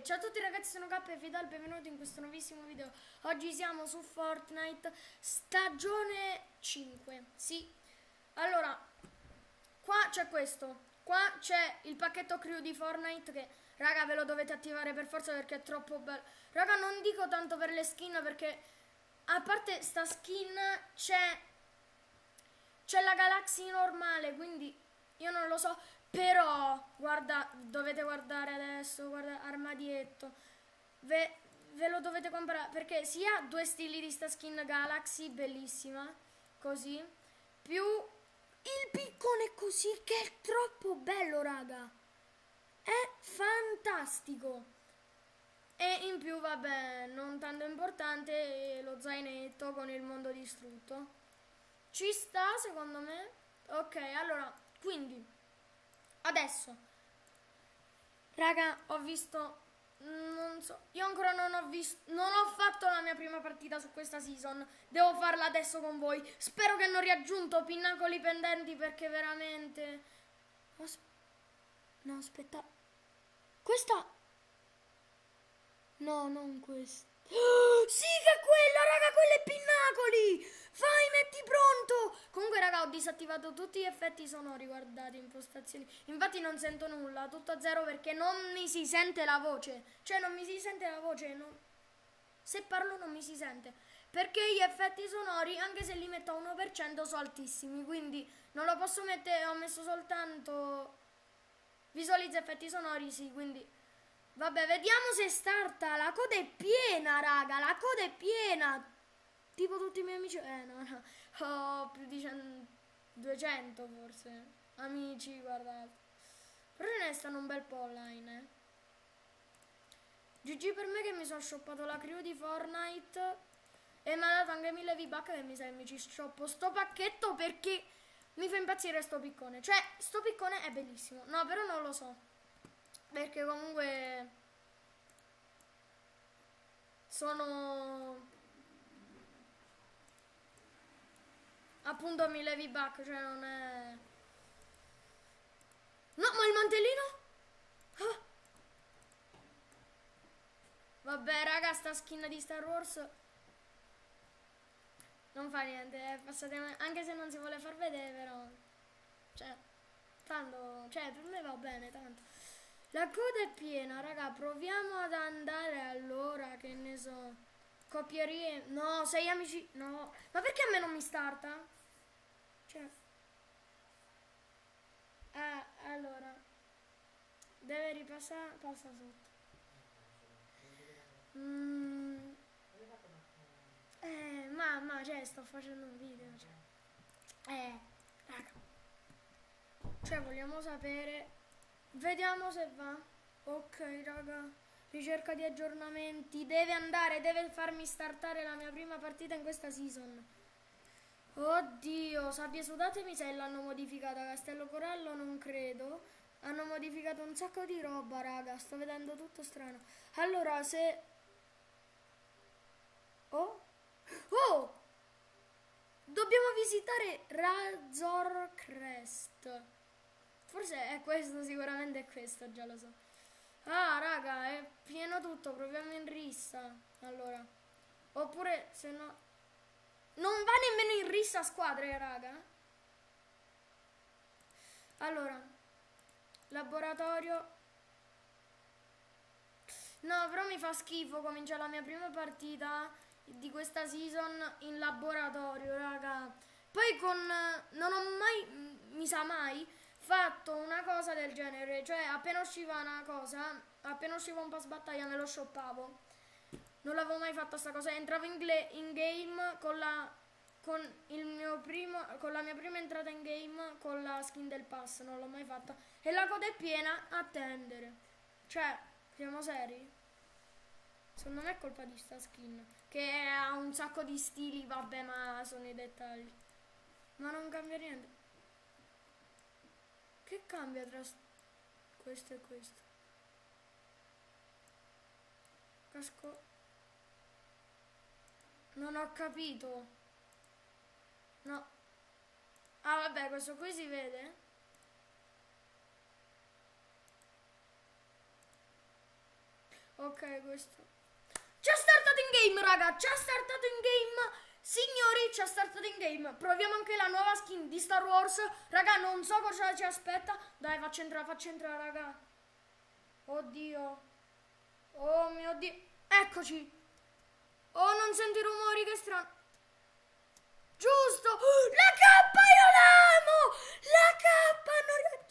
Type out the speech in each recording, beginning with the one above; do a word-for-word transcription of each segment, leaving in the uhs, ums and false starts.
Ciao a tutti ragazzi, sono K e Fidal, benvenuti in questo nuovissimo video. Oggi siamo su Fortnite stagione cinque. Sì, allora, qua c'è questo. Qua c'è il pacchetto crew di Fortnite che, raga, ve lo dovete attivare per forza perché è troppo bello. Raga, non dico tanto per le skin perché, a parte sta skin, c'è c'è la Galaxy normale, quindi io non lo so. Però, guarda, dovete guardare adesso, guarda, armadietto. Ve, ve lo dovete comprare, perché sia due stili di sta skin Galaxy, bellissima, così, più il piccone così, che è troppo bello, raga. È fantastico. E in più, vabbè, non tanto importante, lo zainetto con il mondo distrutto. Ci sta, secondo me. Ok, allora, quindi... Adesso, raga, ho visto, non so, io ancora non ho visto, non ho fatto la mia prima partita su questa season, devo farla adesso con voi, spero che non riaggiunto pinnacoli pendenti perché veramente, As... no aspetta, questa, no non questa, oh, sì che è quella, raga, quelle pinnacoli! Vai, metti pronto! Comunque, raga, ho disattivato tutti gli effetti sonori, guardate, impostazioni. Infatti non sento nulla, tutto a zero perché non mi si sente la voce. Cioè, non mi si sente la voce, no? Se parlo non mi si sente. Perché gli effetti sonori, anche se li metto a uno per cento, sono altissimi. Quindi non lo posso mettere, ho messo soltanto... Visualizza effetti sonori, sì, quindi... Vabbè, vediamo se starta. La coda è piena, raga, la coda è piena. Tipo tutti i miei amici, eh no, no, ho più di duecento forse, amici, guardate. Però ce ne stanno un bel po' online, eh. G G per me che mi sono shoppato la crew di Fortnite e mi ha dato anche mille V-Bucks che mi sa che mi ci shoppo sto pacchetto perché mi fa impazzire sto piccone. Cioè, sto piccone è bellissimo. No, però non lo so. Perché comunque sono... appunto mille V-Bucks, cioè non è... No, ma il mantellino? Ah. Vabbè, raga, sta skin di Star Wars non fa niente, è passata... anche se non si vuole far vedere, però... Cioè, tanto... Cioè, per me va bene, tanto. La coda è piena, raga, proviamo ad andare allora, che ne so... Copierie... No, sei amici... No, ma perché a me non mi starta? Cioè... Ah, allora... Deve ripassare... Passa sotto. Mm. Eh, mamma, cioè, sto facendo un video, cioè... Eh, raga. Cioè, vogliamo sapere... Vediamo se va. Ok, raga. Ricerca di aggiornamenti. Deve andare, deve farmi startare la mia prima partita in questa season. Oddio, sabbie sudate mi sa che l'hanno modificata. Castello Corallo non credo. Hanno modificato un sacco di roba, raga. Sto vedendo tutto strano. Allora, se... Oh? Oh! Dobbiamo visitare Razor Crest. Forse è questo, sicuramente è questo, già lo so. Ah, raga, è pieno tutto, proviamo in rissa. Allora. Oppure, se no... Non va nemmeno in rissa a squadre, raga. Allora. Laboratorio. No, però mi fa schifo, comincia la mia prima partita di questa season in laboratorio, raga. Poi con... Non ho mai, mi sa mai, fatto una cosa del genere. Cioè, appena usciva una cosa, appena usciva un pass battaglia me lo shoppavo. Non l'avevo mai fatta sta cosa. Entravo in, in game con la con il mio primo con la mia prima entrata in game con la skin del pass. Non l'ho mai fatta. E la coda è piena, attendere. Cioè, siamo seri? Secondo me è colpa di sta skin, che ha un sacco di stili, vabbè, ma sono i dettagli. Ma non cambia niente. Che cambia tra questo e questo? Casco. Non ho capito. No. Ah, vabbè, questo qui si vede? Ok, questo. C'è startato in game, raga. C'è startato in game. Signori, c'è startato in game. Proviamo anche la nuova skin di Star Wars. Raga, non so cosa ci aspetta. Dai, faccio entrare, faccio entrare, raga. Oddio. Oh mio Dio. Eccoci. Oh, non sento i rumori, che strano. Giusto. Oh, la K, io l'amo. La K, non...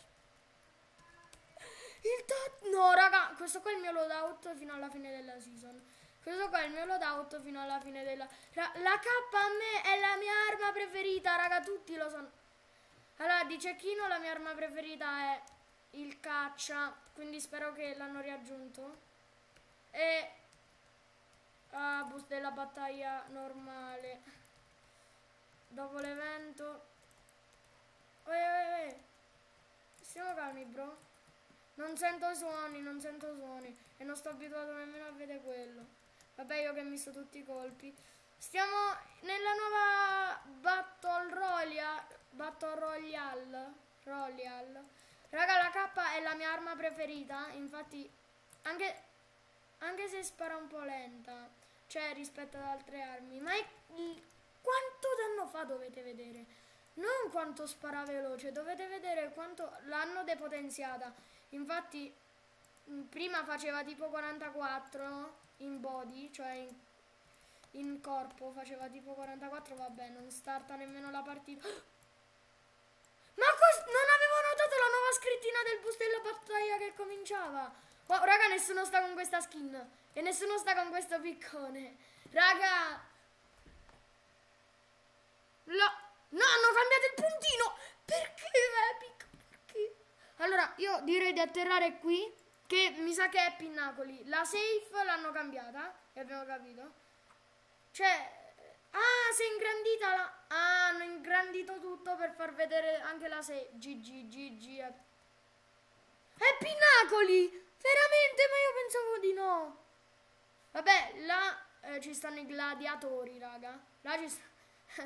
Il tot... No, raga, questo qua è il mio loadout fino alla fine della season. Questo qua è il mio loadout fino alla fine della... La, la K a me è la mia arma preferita, raga, tutti lo sanno. Allora, di cecchino la mia arma preferita è il caccia, quindi spero che l'hanno riaggiunto. E... Ah, boost della battaglia normale. Dopo l'evento... Ehi, ehi, ehi. Stiamo calmi, bro. Non sento suoni, non sento suoni. E non sto abituato nemmeno a vedere quello. Vabbè, io che mi sto tutti i colpi. Stiamo nella nuova Battle Royale. Battle Royale. Royale. Raga, la K è la mia arma preferita. Infatti, anche, anche se spara un po' lenta, cioè rispetto ad altre armi. Ma è, quanto danno fa dovete vedere. Non quanto spara veloce. Dovete vedere quanto l'hanno depotenziata. Infatti, prima faceva tipo quarantaquattro in body, cioè in, in corpo faceva tipo quarantaquattro, vabbè, non starta nemmeno la partita. Ma non avevo notato la nuova scrittina del boost della battaglia che cominciava. Oh, raga, nessuno sta con questa skin e nessuno sta con questo piccone. Raga, no, no, hanno cambiato il puntino. Perché Epic? Perché? Allora, io direi di atterrare qui, che mi sa che è Pinnacoli. La safe l'hanno cambiata, e abbiamo capito. Cioè, ah, si è ingrandita la... Ah, hanno ingrandito tutto per far vedere anche la safe. G G, G G. È Pinnacoli! Veramente? Ma io pensavo di no. Vabbè, là eh, ci stanno i gladiatori, raga. Là ci sta...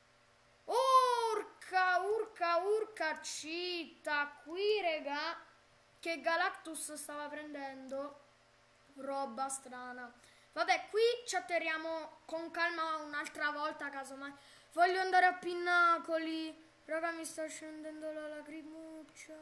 Urca, urca, urca, citta. Qui, raga, che Galactus stava prendendo roba strana. Vabbè, qui ci atterriamo con calma un'altra volta, casomai. Voglio andare a Pinnacoli. Raga, mi sta scendendo la lacrimuccia.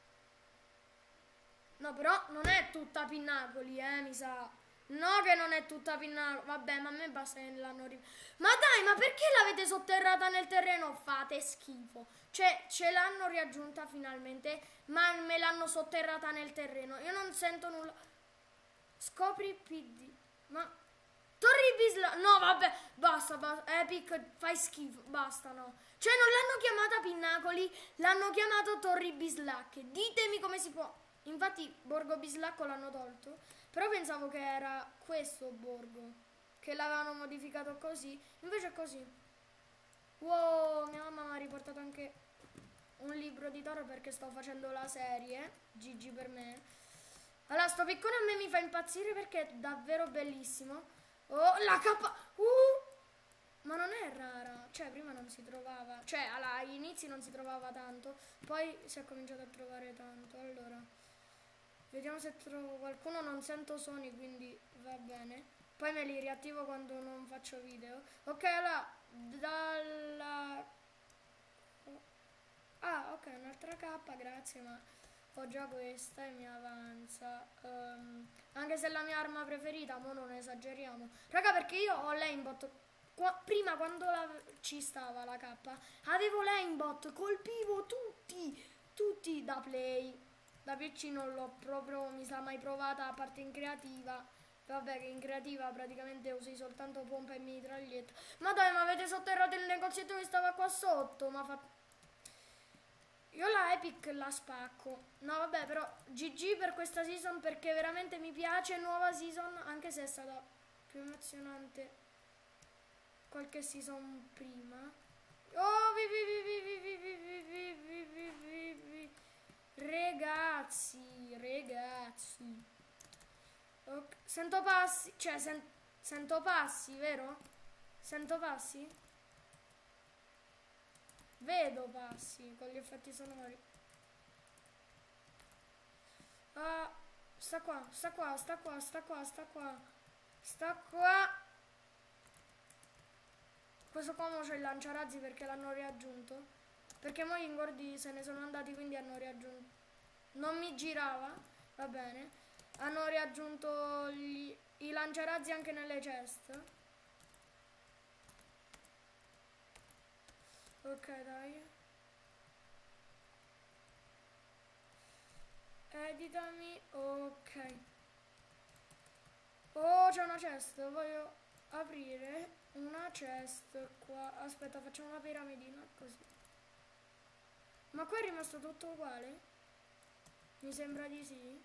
No, però non è tutta Pinnacoli, eh, mi sa. No, che non è tutta Pinnacoli. Vabbè, ma a me basta che l'hanno riv... Ma dai, ma perché l'avete sotterrata nel terreno? Fate schifo. Cioè, ce l'hanno riaggiunta finalmente, ma me l'hanno sotterrata nel terreno. Io non sento nulla. Scopri P D. Ma... Torri Bisla... No, vabbè, basta, basta. Epic, fai schifo. Basta, no. Cioè, non l'hanno chiamata Pinnacoli, l'hanno chiamato Torri Bislacche. Ditemi come si può... Infatti, Borgo Bislacco l'hanno tolto. Però pensavo che era questo Borgo, che l'avevano modificato così. Invece è così. Wow, mia mamma mi ha riportato anche un libro di Toro perché sto facendo la serie. G G per me. Allora, sto piccone a me mi fa impazzire perché è davvero bellissimo. Oh, la K... Uh! Ma non è rara. Cioè, prima non si trovava. Cioè, allora, agli inizi non si trovava tanto. Poi si è cominciato a trovare tanto. Allora, vediamo se trovo qualcuno. Non sento suoni, quindi va bene. Poi me li riattivo quando non faccio video. Ok, allora, dalla... Ah, ok, un'altra K, grazie, ma... Ho già questa e mi avanza. um, Anche se è la mia arma preferita, ma non esageriamo. Raga, perché io ho l'aimbot. Qua, prima quando la, ci stava la K, avevo l'aimbot, colpivo tutti, tutti da play. Da P C non l'ho proprio, mi sa, mai provata, a parte in creativa. Vabbè, che in creativa praticamente usi soltanto pompa e mitraglietta. Ma dai, ma avete sotterrato il negozietto che stava qua sotto? Ma fa... Io la Epic la spacco. No, vabbè, però G G per questa season perché veramente mi piace. Nuova season, anche se è stata più emozionante qualche season prima. Oh, vi, vi, vi, vi, vi, vi, vi, vi, vi, vi, vi. Ragazzi, ragazzi. Okay. Sento passi, cioè sen sento passi, vero? Sento passi? Vedo passi con gli effetti sonori. Uh, sta qua, sta qua, sta qua, sta qua, sta qua, sta qua. Questo qua mo c'è il lanciarazzi perché l'hanno riaggiunto. Perché mo gli ingordi se ne sono andati, quindi hanno riaggiunto. Non mi girava, va bene. Hanno riaggiunto gli, i lanciarazzi anche nelle chest. Ok, dai. Editami, ok. Oh, c'è una chest, voglio aprire una chest qua. Aspetta, facciamo una piramidina così. Ma qua è rimasto tutto uguale? Mi sembra di sì.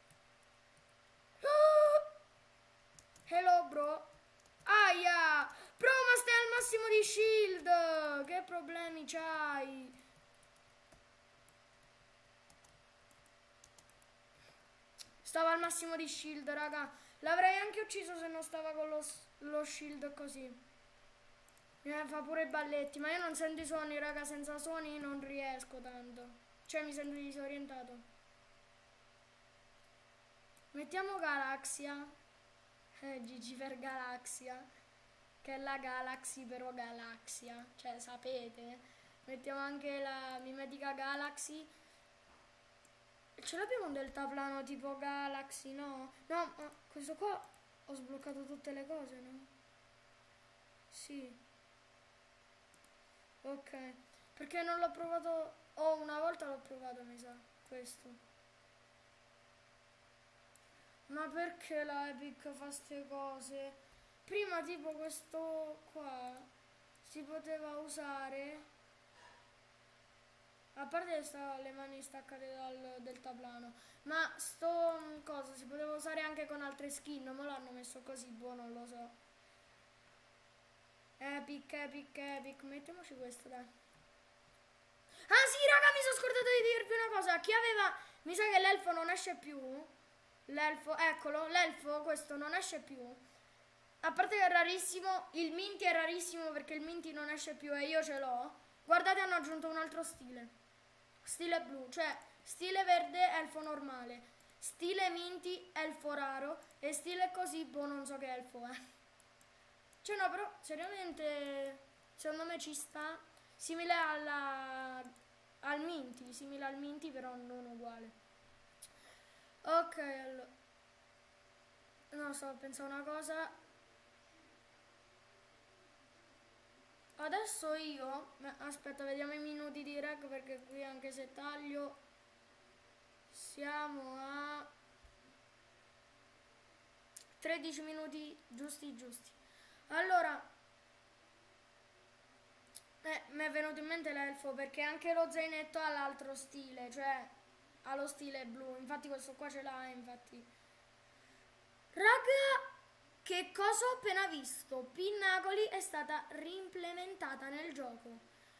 Oh! Hello bro. Aia! Bro, ma stai al massimo di shield! Che problemi c'hai? Stava al massimo di shield, raga. L'avrei anche ucciso se non stava con lo, lo shield così. Mi fa pure i balletti, ma io non sento i suoni, raga. Senza suoni non riesco tanto. Cioè mi sento disorientato. Mettiamo Galaxia. Eh, G G per Galaxia. Che è la Galaxy però Galaxia. Cioè sapete. Mettiamo anche la mimetica Galaxy. Ce l'abbiamo un deltaplano tipo Galaxy, no? No, ma questo qua ho sbloccato tutte le cose, no? Sì. Ok. Perché non l'ho provato... Oh, una volta l'ho provato, mi sa. Questo. Ma perché la Epic fa ste cose? Prima tipo questo qua si poteva usare... A parte sta, le mani staccate dal deltaplano. Ma sto um, cosa si poteva usare anche con altre skin. Ma l'hanno messo così, boh, non lo so. Epic, epic, epic. Mettiamoci questo, dai. Ah sì, raga, mi sono scordato di dirvi una cosa. Chi aveva... Mi sa che l'elfo non esce più. L'elfo, eccolo, l'elfo, questo non esce più. A parte che è rarissimo. Il minty è rarissimo perché il minty non esce più e io ce l'ho. Guardate, hanno aggiunto un altro stile. Stile blu, cioè stile verde, elfo normale. Stile minty, elfo raro. E stile così, boh, non so che elfo è. Cioè no, però seriamente secondo me ci sta. Simile alla al minty, simile al minty però non uguale. Ok, allora no, sto pensando una cosa. Adesso io aspetta, vediamo i minuti di reg perché qui anche se taglio siamo a tredici minuti giusti giusti. Allora eh, mi è venuto in mente l'elfo perché anche lo zainetto ha l'altro stile, cioè ha lo stile blu, infatti questo qua ce l'ha, infatti. Raga, che cosa ho appena visto? Pinnacoli è stata reimplementata nel gioco.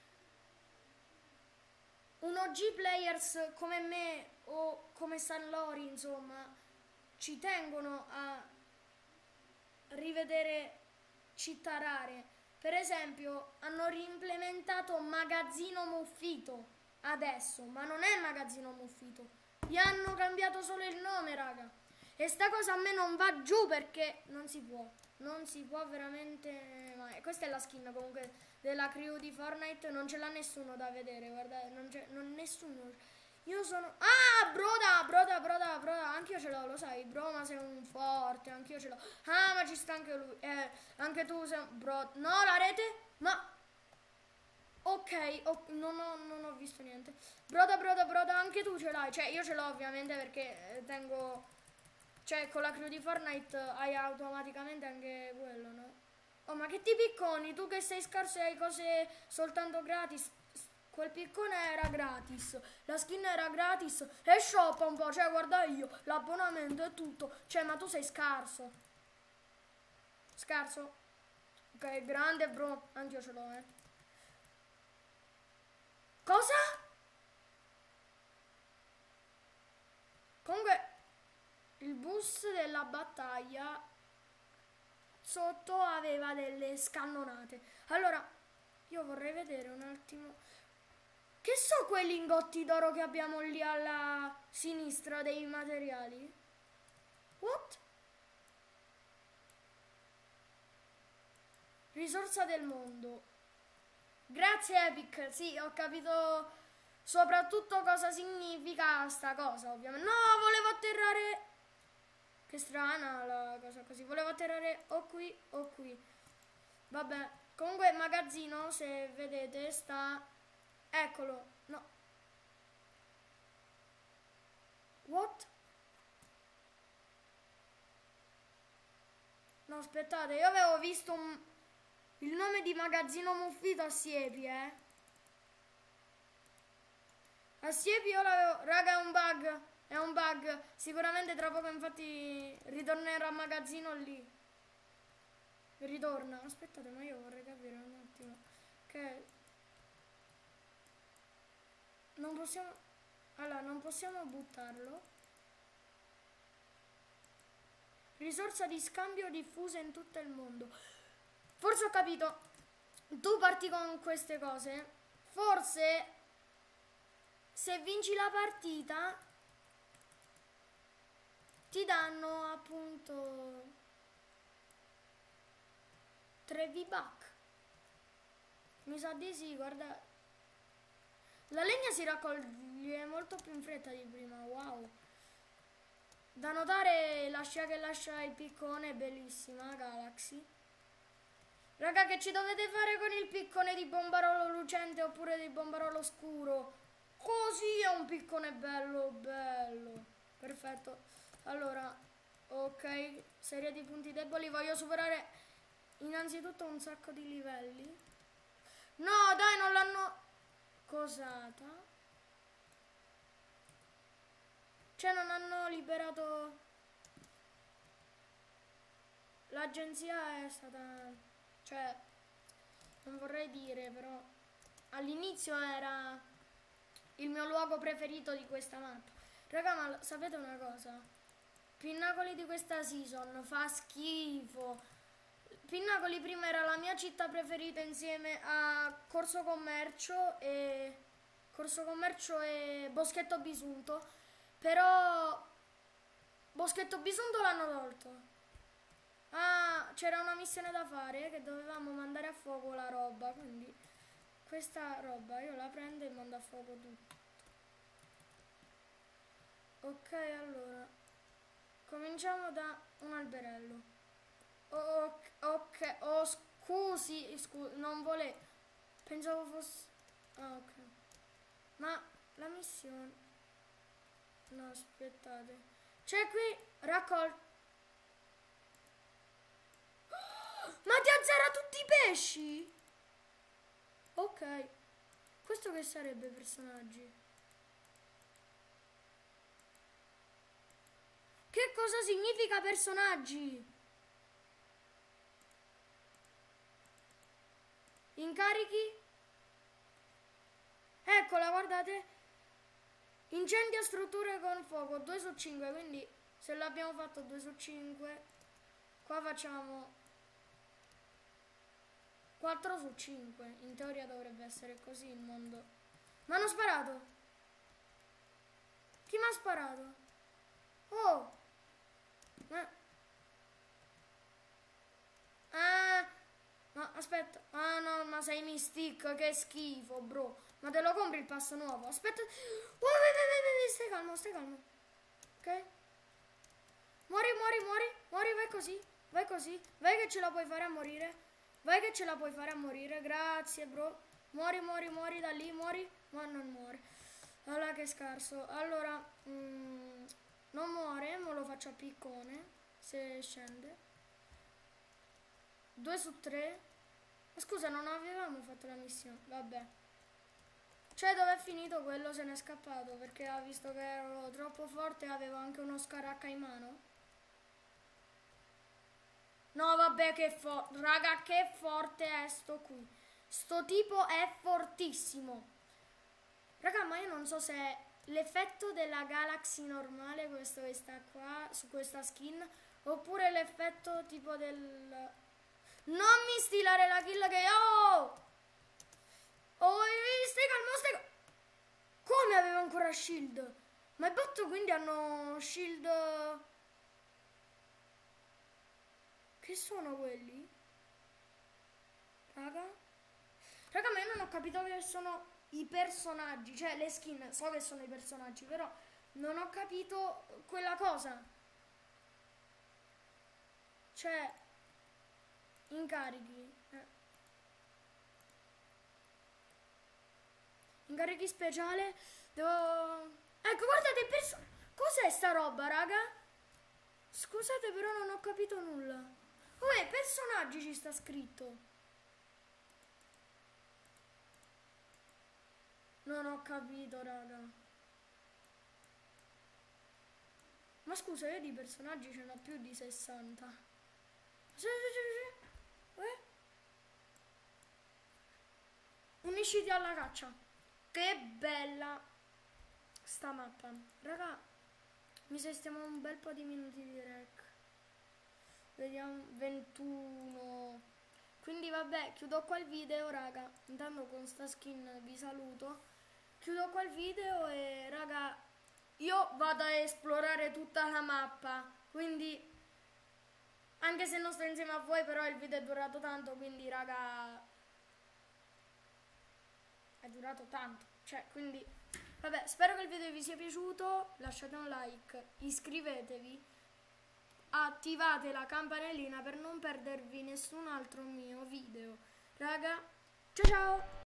Un O G players come me o come San Lori, insomma, ci tengono a rivedere città rare. Per esempio, hanno reimplementato Magazzino Muffito adesso, ma non è Magazzino Muffito. Gli hanno cambiato solo il nome, raga. E sta cosa a me non va giù perché non si può. Non si può veramente mai. Questa è la skin comunque della crew di Fortnite. Non ce l'ha nessuno da vedere, guardate. Non c'è non nessuno. Io sono... Ah, broda, broda, broda, broda. Anch'io ce l'ho, lo sai. Bro, ma sei un forte. Anch'io ce l'ho. Ah, ma ci sta anche lui. Eh, anche tu sei un... Bro... No, la rete? Ma... Ok, oh, non, ho, non ho visto niente. Broda, broda, broda, anche tu ce l'hai. Cioè, io ce l'ho ovviamente perché tengo... Cioè, con la crew di Fortnite hai automaticamente anche quello, no? Oh, ma che ti picconi? Tu che sei scarso e hai cose soltanto gratis. Quel piccone era gratis. La skin era gratis. E shoppa un po', cioè, guarda io. L'abbonamento e tutto. Cioè, ma tu sei scarso. Scarso? Ok, grande, bro. Anch'io ce l'ho, eh. Cosa? Comunque... Il bus della battaglia sotto aveva delle scannonate. Allora, io vorrei vedere un attimo. Che so quei lingotti d'oro che abbiamo lì alla sinistra dei materiali? Risorsa del mondo. Grazie Epic, sì, ho capito soprattutto cosa significa sta cosa, ovviamente. No, volevo atterrare... Che strana la cosa così. Volevo atterrare o qui o qui. Vabbè, comunque il magazzino, se vedete, sta... Eccolo, no. What? No, aspettate, io avevo visto un... il nome di magazzino muffito a Siepi, eh. A Siepi io l'avevo... Raga, è un bug. È un bug. Sicuramente tra poco, infatti, ritornerà a magazzino lì. Ritorna. Aspettate, ma io vorrei capire un attimo. Che... Non possiamo... Allora, non possiamo buttarlo. Risorsa di scambio diffusa in tutto il mondo. Forse ho capito. Tu parti con queste cose. Forse se vinci la partita ti danno appunto tre V-Buck. Mi sa di sì, guarda. La legna si raccoglie molto più in fretta di prima, wow. Da notare la scia che lascia il piccone è bellissima, Galaxy. Raga, che ci dovete fare con il piccone di bombarolo lucente oppure di bombarolo scuro? Così è un piccone bello, bello. Perfetto. Allora, ok, serie di punti deboli. Voglio superare innanzitutto un sacco di livelli. No, dai, non l'hanno cosata. Cioè non hanno liberato. L'agenzia è stata, cioè non vorrei dire, però all'inizio era il mio luogo preferito di questa mappa. Raga, ma sapete una cosa? Pinnacoli di questa season fa schifo. Pinnacoli prima era la mia città preferita insieme a Corso Commercio e Corso Commercio e Boschetto Bisunto. Però Boschetto Bisunto l'hanno tolto. Ah, c'era una missione da fare che dovevamo mandare a fuoco la roba, quindi questa roba io la prendo e mando a fuoco tutto. Ok, allora cominciamo da un alberello. Ok, ok, oh scusi, scusi, non volevo. Pensavo fosse... Ah, ok. Ma la missione... No, aspettate. C'è qui raccol... Ma ti azzera tutti i pesci? Ok. Questo che sarebbe, personaggi? Che cosa significa personaggi? Incarichi? Eccola, guardate. Incendia strutture con fuoco, due su cinque, quindi se l'abbiamo fatto due su cinque, qua facciamo quattro su cinque. In teoria dovrebbe essere così il mondo. Ma hanno sparato? Chi mi ha sparato? Oh! Ma... Ah! No, aspetta. Ah no, ma sei Mystic, che schifo, bro. Ma te lo compri il passo nuovo? Aspetta. Oh, vai, vai, vai, vai, stai calmo, stai calmo. Ok? Muori, muori, muori. Muori, vai così. Vai così. Vai che ce la puoi fare a morire. Vai che ce la puoi fare a morire. Grazie, bro. Muori, muori, muori da lì, muori. Ma non muore. Allora, che scarso. Allora, mm, non muore, ma lo faccio a piccone. Se scende. due su tre. Ma scusa, non avevamo fatto la missione. Vabbè. Cioè, dov'è finito quello? Se n'è scappato perché ha visto che ero troppo forte e avevo anche uno scaracca in mano. No, vabbè, che forte. Raga, che forte è sto qui. Sto tipo è fortissimo. Raga, ma io non so se l'effetto della Galaxy normale, questo che sta qua, su questa skin, oppure l'effetto tipo del... Non mi stilare la kill che... Oh! Oh, stai calmo, stai calmo. Come aveva ancora shield? Ma i bot quindi hanno shield... Che sono quelli? Raga. Raga, ma io non ho capito che sono i personaggi. Cioè, le skin, so che sono i personaggi, però non ho capito quella cosa. Cioè, incarichi. Eh. Incarichi speciale. Devo... Ecco, guardate il personaggio. Cos'è sta roba, raga? Scusate, però non ho capito nulla. Uè, personaggi ci sta scritto. Non ho capito, raga. Ma scusa, io di personaggi ce n'ho più di sessanta. Sì, sì, sì, sì. Eh? Unisciti alla caccia. Che bella sta mappa. Raga, mi stiamo un bel po' di minuti di rec. Vediamo, ventuno. Quindi vabbè, chiudo qua il video, raga. Intanto con sta skin vi saluto. Chiudo qua il video e raga, io vado a esplorare tutta la mappa. Quindi, anche se non sto insieme a voi, però il video è durato tanto, quindi raga, è durato tanto. Cioè, quindi, vabbè, spero che il video vi sia piaciuto. Lasciate un like, iscrivetevi, attivate la campanellina per non perdervi nessun altro mio video. Raga, ciao ciao!